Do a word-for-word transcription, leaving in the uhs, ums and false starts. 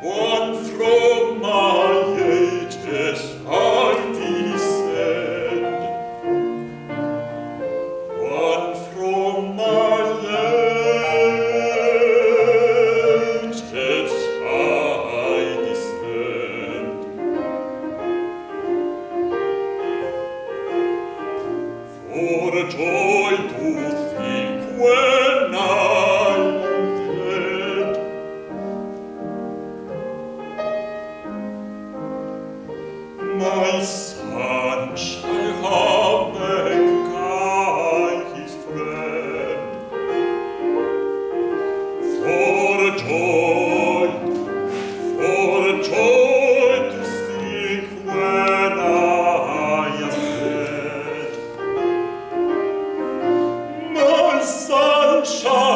One from my ages I descend, one from my ages I descend. For joy to think when I am dead, my son shall have mankind his friend. For joy, for joy to think when I am dead, my son shall